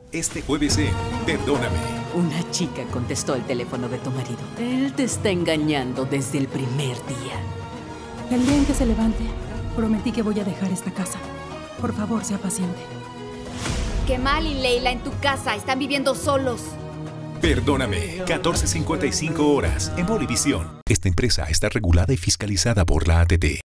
Este jueves en Perdóname. Una chica contestó el teléfono de tu marido. Él te está engañando desde el primer día. El día en que se levante, prometí que voy a dejar esta casa. Por favor, sea paciente. Kemal y Leila en tu casa están viviendo solos. Perdóname, 14:55 horas en Bolivisión. Esta empresa está regulada y fiscalizada por la ATT.